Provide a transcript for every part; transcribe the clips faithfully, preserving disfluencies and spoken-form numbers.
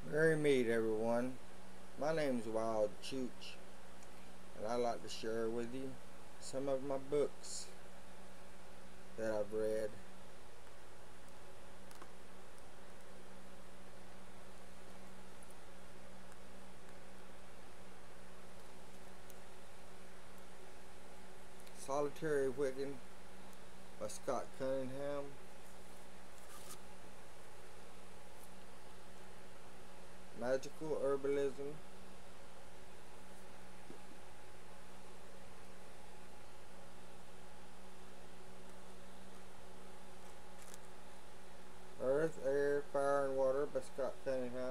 Merry meet everyone. My name is Wild Chooch, and I'd like to share with you some of my books that I've read. Solitary Wiccan by Scott Cunningham. Magical Herbalism. Earth, Air, Fire, and Water by Scott Cunningham.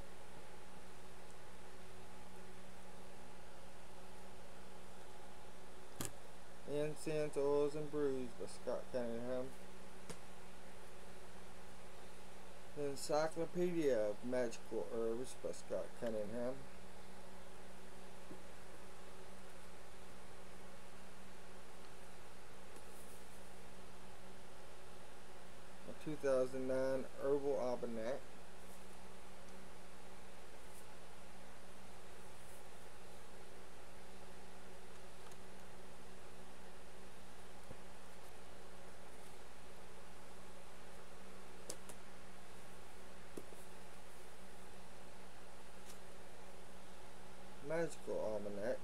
Incense, Oils, and Brews by Scott Cunningham. The Encyclopedia of Magical Herbs by Scott Cunningham. A two thousand nine Herbal Almanac. Magical Almanac.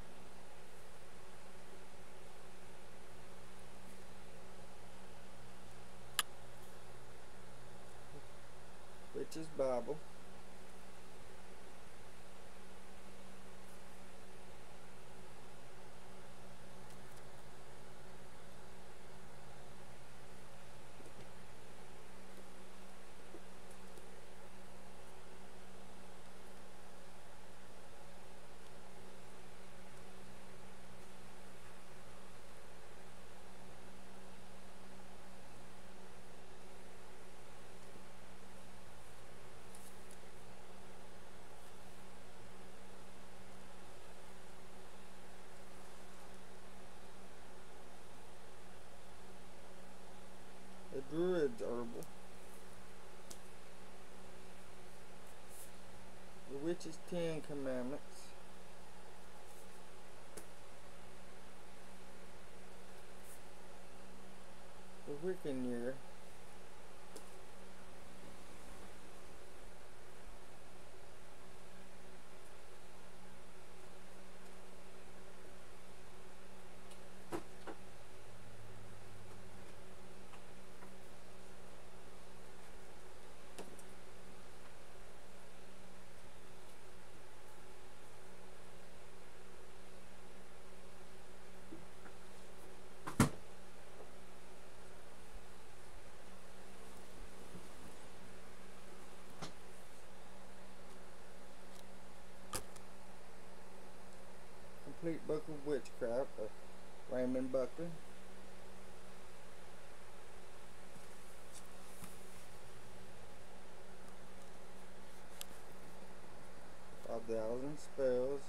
Witch's Bible. The Druid's Herbal. The Witch's Ten Commandments. The Wiccan Year. Complete Book of Witchcraft by Raymond Buckley. Five thousand Spells.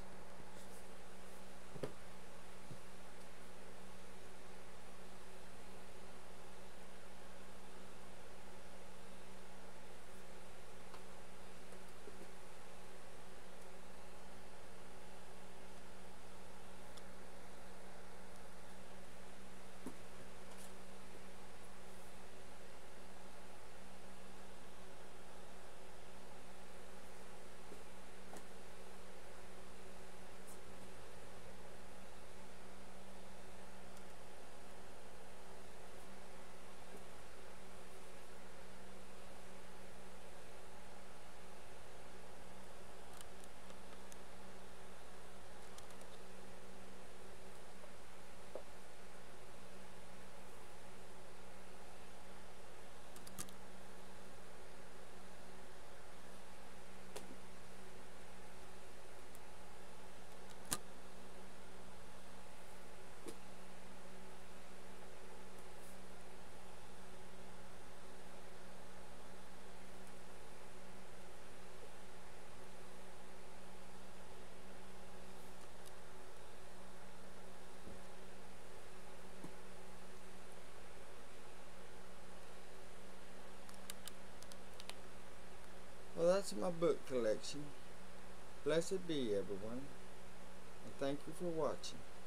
add to my book collection. Blessed be everyone, and thank you for watching.